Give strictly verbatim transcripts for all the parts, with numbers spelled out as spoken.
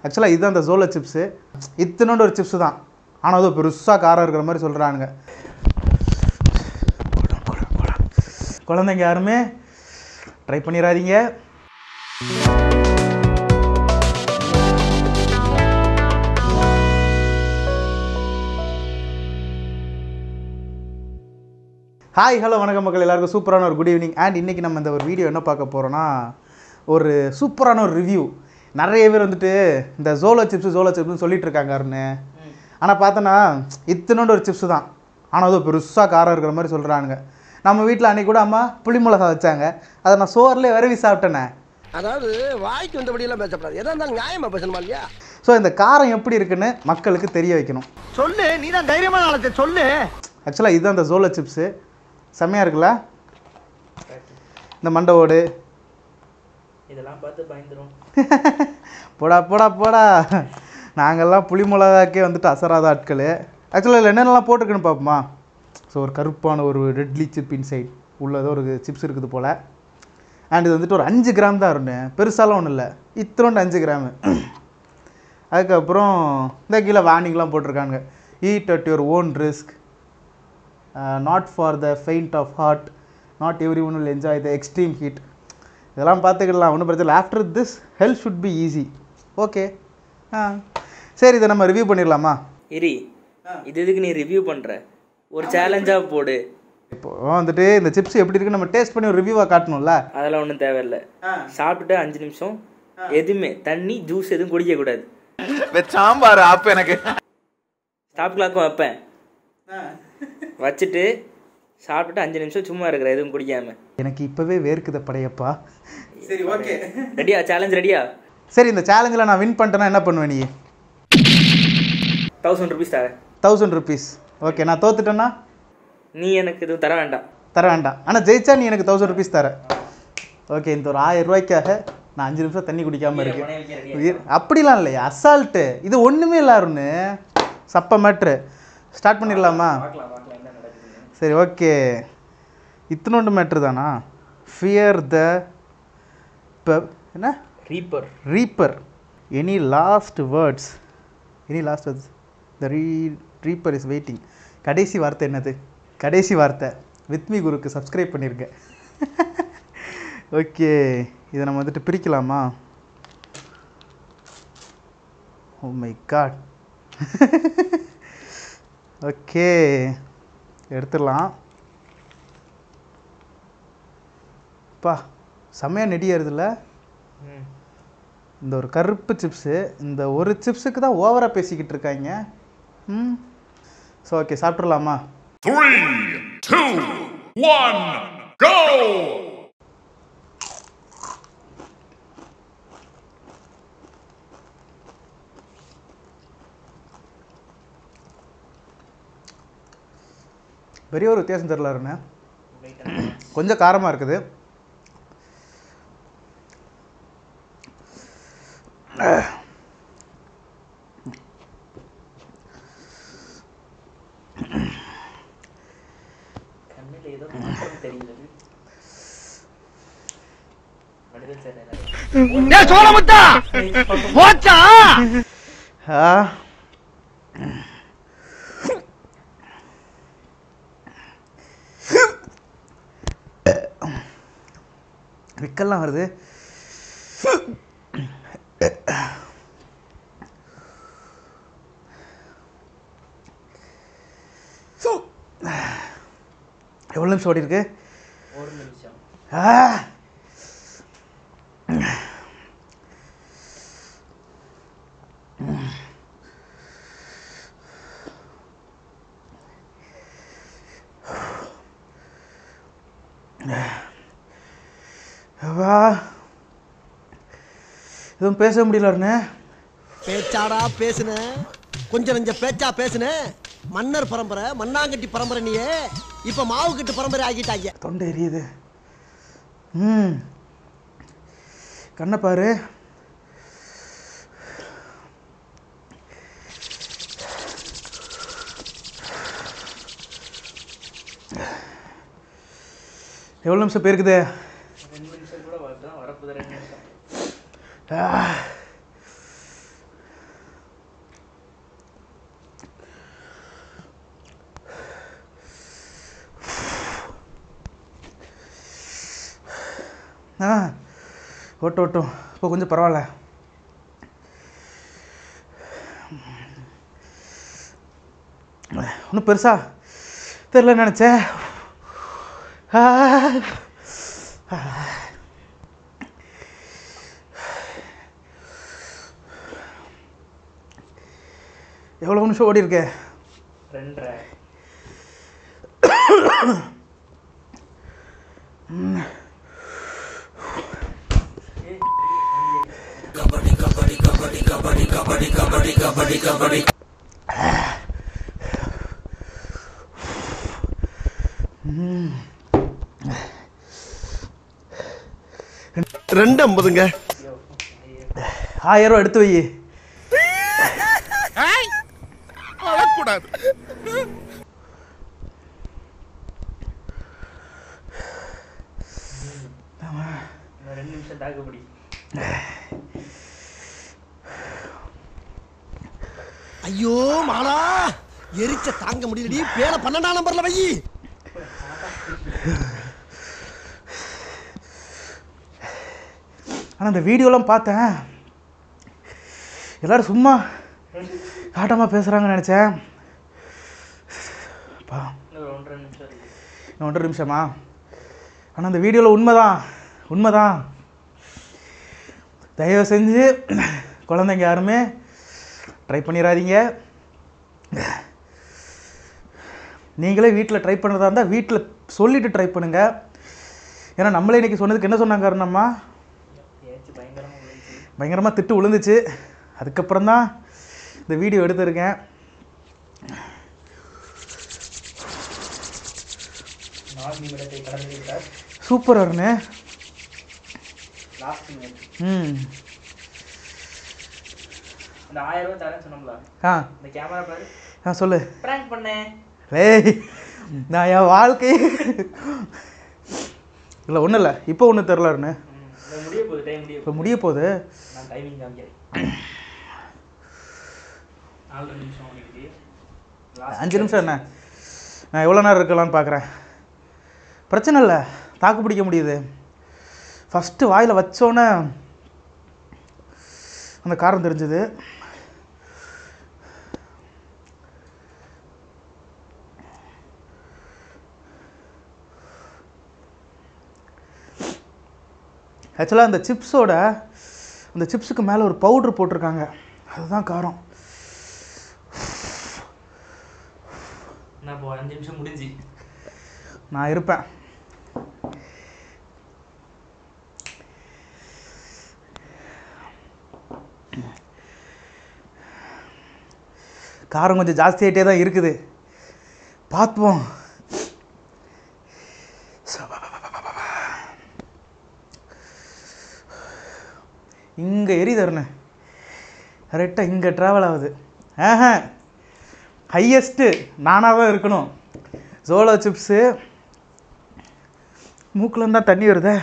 ஆக்சுவலாக இதுதான் அந்த ஜோலோ சிப்ஸு. இத்தனோண்டு ஒரு சிப்ஸு தான், ஆனால் அது பெருசாக காரம் இருக்கிற மாதிரி சொல்கிறானுங்க. குழந்தைங்க யாருமே ட்ரை பண்ணிடாதீங்க. ஹாய் ஹலோ வணக்கம் மக்கள், எல்லாருக்கும் சூப்பரான ஒரு குட் ஈவினிங். அண்ட் இன்றைக்கி நம்ம இந்த ஒரு வீடியோ என்ன பார்க்க போகிறோன்னா, ஒரு சூப்பரான ஒரு ரிவ்யூ. நிறைய பேர் வந்துட்டு இந்த ஜோலோ சிப்ஸு ஜோலோ சிப்ஸ்னு சொல்லிட்டு இருக்காங்கன்னு, ஆனால் பார்த்தோன்னா இத்தனோண்டு ஒரு சிப்ஸு தான், ஆனால் அது பெருசாக காரம் இருக்கிற மாதிரி சொல்கிறானுங்க. நம்ம வீட்டில் அன்றைக்கி கூட அம்மா புளி மிளகா வச்சாங்க, அதை நான் சோறுலேயே விரவி சாப்பிட்டேனே. அதாவது வாய்க்கு வந்தபடியெல்லாம் பேசப்படாது, எதாக இருந்தாலும் நியாயமாக பேசணுமா இல்லையா? ஸோ இந்த காரம் எப்படி இருக்குன்னு மக்களுக்கு தெரிய வைக்கணும். சொல்லு, நீ தான் தைரியமான ஆளத்தை சொல்லு. ஆக்சுவலாக இதுதான் அந்த ஜோலோ சிப்ஸு. செம்மையாக இருக்குல்ல? இந்த மண்டை ஓடு இதெல்லாம் பார்த்து பயந்துரும். போடா போடா போடா, நாங்கள்லாம் புளி மிளகாக்கே வந்துட்டு அசராத ஆட்கள். ஆக்சுவலாக இதில் என்னென்னலாம் போட்டிருக்குன்னு பார்ப்போமா? ஸோ ஒரு கருப்பான ஒரு ரெட்லி சிப் இன்சைட் உள்ளதோ ஒரு சிப்ஸ் இருக்குது போல். அண்ட் இது வந்துட்டு ஒரு அஞ்சு கிராம் தான் இருக்கும், பெருசாலாம் ஒன்றும் இல்லை, இத்தனோண்டு அஞ்சு கிராமு. அதுக்கப்புறம் இந்த கீழே வார்னிங்லாம் போட்டிருக்காங்க. Eat at your own risk, not for the faint of heart, not every one will enjoy the extreme heat. இதெல்லாம் பார்த்துக்கலாம், ஒன்றும் பிரச்சனை இல்லை. After this health should be easy. Okay, ஆ சரி, இதை நம்ம ரிவ்யூ பண்ணிடலாமா? இரி, இது எதுக்கு நீ ரிவ்யூ பண்ணுற? ஒரு சேலஞ்சாக போடு. இப்போ வந்துட்டு இந்த சிப்ஸ் எப்படி இருக்குன்னு நம்ம டேஸ்ட் பண்ணி ஒரு ரிவ்யூவாக காட்டணும்ல. அதெல்லாம் ஒன்றும் தேவையில்லை. சாப்பிட்டுட்டு அஞ்சு நிமிஷம் எதுவுமே தண்ணி ஜூஸ் எதுவும் குடிக்கக்கூடாது. சாம்பார் ஆப் எனக்கு ஸ்டாப் கிளாக்கும் வைப்பேன், வச்சுட்டு சாப்பிட்டுட்டு அஞ்சு நிமிஷம் சும்மா இருக்கிற, எதுவும் குடிக்காம. எனக்கு இப்போவே வேர்க்குத படையப்பா. சரி, ஓகே, ரெடியா? சேலஞ்ச் ரெடியா? சரி, இந்த சேலஞ்சில் நான் வின் பண்ணிட்டேன்னா என்ன பண்ணுவேன் நீ? தௌசண்ட் ருபீஸ் தரேன். Thousand rupees okay. நான் தோத்துட்டேன்னா நீ எனக்கு எதுவும் தர வேண்டாம். தர வேண்டாம், ஆனால் ஜெயிச்சா நீ எனக்கு தௌசண்ட் ருபீஸ் தர. ஓகே, இந்த ஒரு ஆயிரம் ரூபாய்க்காக நான் அஞ்சு நிமிஷம் தண்ணி குடிக்காமல் இருக்கேன். அப்படிலாம் இல்லையா, அசால்ட்டு. இது ஒன்றுமே இல்லாருன்னு சப்ப மேட்ரு. ஸ்டார்ட் பண்ணிடலாமா? சரி, ஓகே. இத்தனோண்டு மேட்ரு தானா? ஃபியர் த என்ன reaper reaper. Any last words? Any last words? The re reaper is waiting. கடைசி வார்த்தை என்னது? கடைசி வார்த்தை வித்மி குருக்கு சப்ஸ்கிரைப் பண்ணியிருக்கேன். ஓகே, இதை நம்ம வந்துட்டு பிரிக்கலாமா? Oh my god. ஓகே, எடுத்துடலாம். பா, செம்மையாக நெடியாருதுல்ல இந்த ஒரு கருப்பு சிப்ஸு. இந்த ஒரு சிப்ஸுக்கு தான் ஓவராக பேசிக்கிட்டு இருக்காங்க. ம் ஸோ ஓகே, சாப்பிட்றலாமா? three two one go. பெரிய ஒரு வித்தியாசம் தெரியலாருண்ணே, கொஞ்சம் காரமாக இருக்குது. விக்கெல்லாம் வருது. எவ்வளோ நிமிஷம் ஓடி இருக்கு? ஒரு நிமிஷம். எதுவும் பேச முடியலண்ணே. பேச்சாடா பேசுன, கொஞ்சம் நெஞ்ச பேச்சா பேசுன. மன்னர் பரம்பரை, மண்ணாங்கட்டி பரம்பரை, நீயே இப்ப மாவு கட்டு பரம்பரை ஆகிட்டாங்க. தொண்டை எரியுது. ம் கண்ணை பாரு. எவ்வளோ நிமிஷம் போயிருக்குது? ரெண்டு நிமிஷம் கூட வரதான் வரப்போது. ரெண்டு நிமிஷம். ஆ ஓட்டும் ஓட்டும் இப்போ கொஞ்சம் பரவாயில்ல. ஒன்றும் பெருசா தெரில நினச்சேன். எவ்வளோ நிமிஷம் ஓடி இருக்கே? ரெண்டரை. கபடி கபடி கபடி கபடி கபடி கபடி கபடி கபடி. ரெண்டு ஐம்பதுங்க. ஆயிரம் ரூபா எடுத்து வை. அழக்கூடாது. ரெண்டு நிமிஷம் தாக்குப்படி. ஐயோ மாலா, எரிச்ச தாங்க முடியலடி. பேல பன்னெண்டாம் நம்பர்ல வை. ஆனால் இந்த வீடியோலாம் பார்த்தேன், எல்லோரும் சும்மா ஆட்டமாக பேசுகிறாங்கன்னு நினச்சேன். ஒன்றரை நிமிஷம் இன்னும் ஒன்றரை நிமிஷமா? ஆனால் இந்த வீடியோவில் உண்மைதான் உண்மைதான் தயவு செஞ்சு குழந்தைங்க யாருமே ட்ரை பண்ணிடாதீங்க. நீங்களே வீட்டில் ட்ரை பண்ணுறதா இருந்தால் வீட்டில் சொல்லிவிட்டு ட்ரை பண்ணுங்கள். ஏன்னா நம்மளே இன்றைக்கி சொன்னதுக்கு என்ன சொன்னாங்க காரணம்மா? பயங்கரமாக திட்டு விழுந்துச்சு. அதுக்கப்புறம் தான் இந்த வீடியோ எடுத்திருக்கேன். சூப்பர் அருண். ம் அந்த ஆயிரம் ரூபாய் தரேன்னு சொன்னோம்ல, ஆ இந்த கேமரா பாரு. ஆ சொல்லு. பிராங்க் பண்ணேன். ஏய் நான் என் வாழ்க்கை இல்லை ஒன்றும் இல்லை. இப்போ ஒன்றும் தெரில அருண். முடிய போகுது டைம். முடிய இப்போ முடிய போகுது. நான் டைமிங் காமிக்கிறேன். நாலு நிமிஷம் ஓடிக்குது. அஞ்சு நிமிஷம் என்ன? நான் எவ்வளோ நேரம் இருக்கலான்னு பார்க்குறேன். பிரச்சனை இல்லை, தாக்கு பிடிக்க முடியுது. ஃபஸ்ட்டு வாயில் வச்சோன்னே அந்த காரம் தெரிஞ்சுது. ஆக்சுவலாக அந்த சிப்ஸோட அந்த சிப்ஸுக்கு மேலே ஒரு பவுட்ரு போட்டிருக்காங்க, அதுதான் காரம். நான் இப்போ அஞ்சு நிமிஷம் முடிஞ்சு நான் இருப்பேன். காரம் கொஞ்சம் ஜாஸ்தியாகிட்டே தான் இருக்குது, பார்ப்போம். இங்கே எரிதருண்ணே கரெக்டாக இங்கே ட்ராவல் ஆகுது. ஆஹ ஹையஸ்ட்டு நானாக தான் இருக்கணும். ஜோலோ சிப்ஸு மூக்கில் தான் தண்ணி வருதே.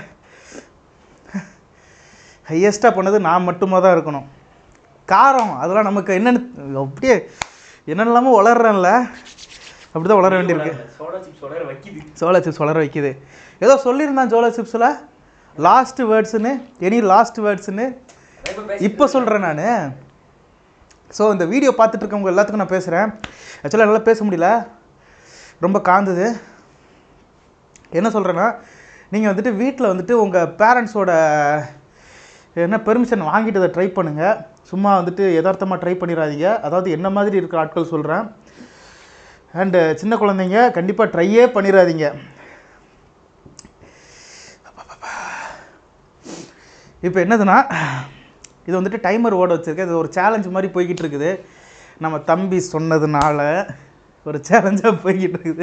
ஹையஸ்ட்டாக பண்ணது நான் மட்டுமா தான் இருக்கணும். காரம் அதெல்லாம் நமக்கு என்னென்னு அப்படியே என்னென்னலாமோ வளர்றேன்ல, அப்படி தான் வளர வேண்டியிருக்கு. சோளா சிப்ஸ் வளர வைக்கிது. சோளா சிப்ஸ் வளர வைக்கிது. ஏதோ சொல்லியிருந்தான் சோளா சிப்ஸில் லாஸ்ட் வேர்ட்ஸுன்னு, எனி லாஸ்ட் வேர்ட்ஸுன்னு இப்போ சொல்கிறேன் நான். ஸோ இந்த வீடியோ பார்த்துட்டு இருக்கவங்க எல்லாத்துக்கும் நான் பேசுகிறேன். ஆக்சுவலாக என்னால் பேச முடியல, ரொம்ப காந்துது. என்ன சொல்கிறேன்னா, நீங்கள் வந்துட்டு வீட்டில் வந்துட்டு உங்கள் பேரண்ட்ஸோட என்ன பெர்மிஷன் வாங்கிட்டு அதை ட்ரை பண்ணுங்கள். சும்மா வந்துட்டு யதார்த்தமாக ட்ரை பண்ணிடாதீங்க. அதாவது என்ன மாதிரி இருக்கிற ஆட்கள் சொல்கிறேன். அண்டு சின்ன குழந்தைங்க கண்டிப்பாக ட்ரையே பண்ணிடாதீங்க. இப்போ என்னதுன்னா, இது வந்துட்டு டைமர் ஓட வச்சுருக்கேன். இது ஒரு சேலஞ்ச் மாதிரி போய்கிட்டு இருக்குது. நம்ம தம்பி சொன்னதுனால ஒரு சேலஞ்சாக போய்கிட்டு இருக்குது.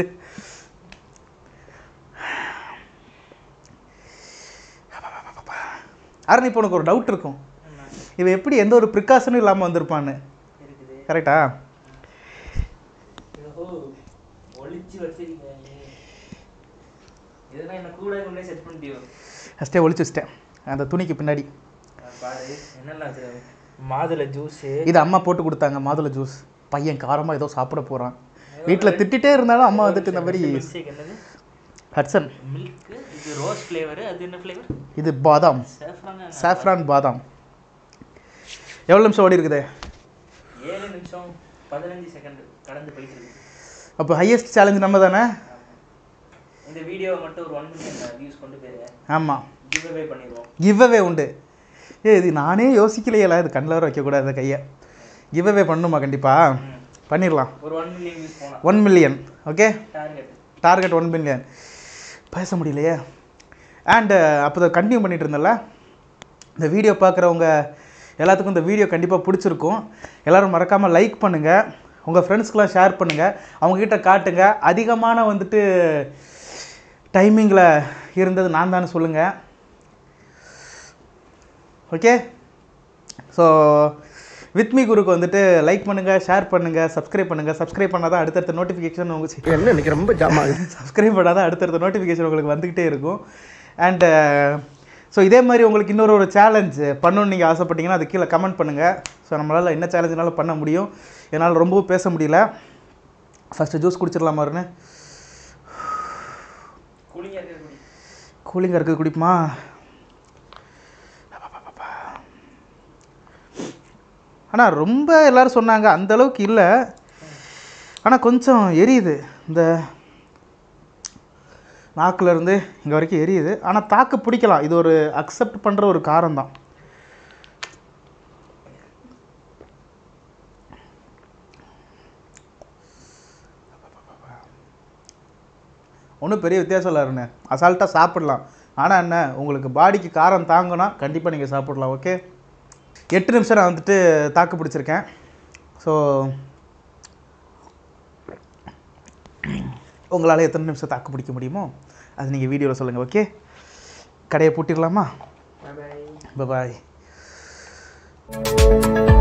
அருண், இப்போ உனக்கு ஒரு டவுட் இருக்கும், இவன் எப்படி எந்த ஒரு ப்ரிகாஷனும் இல்லாமல் வந்திருப்பான்னு. கரெக்டா? ஒளிச்சு வச்சிருக்கீங்க. இதெல்லாம் என்ன கூட கொண்டே செட் பண்ணிட்டியோ? ஃபஸ்ட்டே ஒளிச்சு வச்சிட்டேன் அந்த துணிக்கு பின்னாடி. பாரு என்னெல்லாம் அது. மாதுளை ஜூஸு இது அம்மா போட்டு கொடுத்தாங்க. மாதுளை ஜூஸ். பையன் காரமாக ஏதோ சாப்பிட போகிறான். வீட்டில் திட்டிகிட்டே இருந்தாலும் அம்மா வந்துட்டு இந்த மாதிரி ஹட்சன் மில்க் இது ரோஸ் ஃப்ளேவர். அது என்ன ஃப்ளேவர்? இது பாதாம், சாஃப்ரான் பாதாம். எவ்வளோ நிமிஷம் ஓடி இருக்குது? ஏழு நிமிஷம் பதினஞ்சு செகண்ட் கடந்து போயிட்டு இருக்கு. அப்போ ஹையஸ்ட் சேலஞ்ச் நம்ம தானே? இந்த வீடியோவை மட்டும் ஒரு ஒன் மில்லியன் வியூஸ் கொண்டு போயிருங்க. ஆமாம், கிவ் அவே பண்ணிடுவோம். கிவ் அவே உண்டு. ஏ இது நானே யோசிக்கலையில, இது கண்ணில் வர வைக்கக்கூடாது அந்த கையை. கிவ் அவே பண்ணணுமா? கண்டிப்பாக பண்ணிடலாம். ஒரு ஒன் மில்லியன் வியூஸ் போகலாம். One million okay, target target one million. பேச முடியலையே. அண்டு அப்போ அதை கண்டினியூ பண்ணிகிட்டு இருந்தேன்ல, இந்த வீடியோ பார்க்குறவங்க எல்லாத்துக்கும் இந்த வீடியோ கண்டிப்பாக பிடிச்சிருக்கும். எல்லோரும் மறக்காமல் லைக் பண்ணுங்கள், உங்கள் ஃப்ரெண்ட்ஸ்க்கெலாம் ஷேர் பண்ணுங்கள், அவங்கக்கிட்ட காட்டுங்க. அதிகமான வந்துட்டு டைமிங்கில் இருந்தது நான் தானே சொல்லுங்கள். ஓகே, ஸோ வித்மி குருக்கு வந்துட்டு லைக் பண்ணுங்கள், ஷேர் பண்ணுங்கள், சப்ஸ்கிரைப் பண்ணுங்கள். சப்ஸ்கிரைப் பண்ணால் தான் அடுத்தடுத்த நோட்டிஃபிகேஷன் உங்களுக்கு என்ன எனக்கு ரொம்ப ஜாமா சப்ஸ்கிரைப் பண்ணால் தான் அடுத்தடுத்த நோட்டிஃபிகேஷன் உங்களுக்கு வந்துக்கிட்டே இருக்கும். அண்டு ஸோ இதே மாதிரி உங்களுக்கு இன்னொரு ஒரு சேலஞ்ச் பண்ணணுன்னு நீங்கள் ஆசைப்பட்டீங்கன்னா அது கீழே கமெண்ட் பண்ணுங்கள். ஸோ நம்மளால் என்ன சேலஞ்சுனாலும் பண்ண முடியும். என்னால் ரொம்பவும் பேச முடியல. ஃபஸ்ட்டு ஜூஸ் குடிச்சிடலாமா? இருன்னு கூலிங்காக இருக்குது குடி. கூலிங்காக இருக்குது குடிப்புமா? ஆனால் ரொம்ப எல்லோரும் சொன்னாங்க அந்தளவுக்கு இல்லை, ஆனால் கொஞ்சம் எரியுது. இந்த நாக்குலேருந்து இங்கே வரைக்கும் எரியுது. ஆனால் தாக்கு பிடிக்கலாம். இது ஒரு அக்செப்ட் பண்ணுற ஒரு காரம் தான். ஒன்றும் பெரிய வித்தியாசம் இல்லை இருன்னு, அசால்ட்டாக சாப்பிடலாம். ஆனால் என்ன, உங்களுக்கு பாடிக்கு காரம் தாங்கினா கண்டிப்பாக நீங்கள் சாப்பிடலாம். ஓகே, எட்டு நிமிஷம் நான் வந்துட்டு தாக்கு பிடிச்சிருக்கேன். ஸோ உங்களால் எத்தனை நிமிஷம் தாக்கு பிடிக்க முடியுமோ அது நீங்கள் வீடியோவில் சொல்லுங்கள். ஓகே, கடையை பூட்டிடலாமா? பாய் பாய்.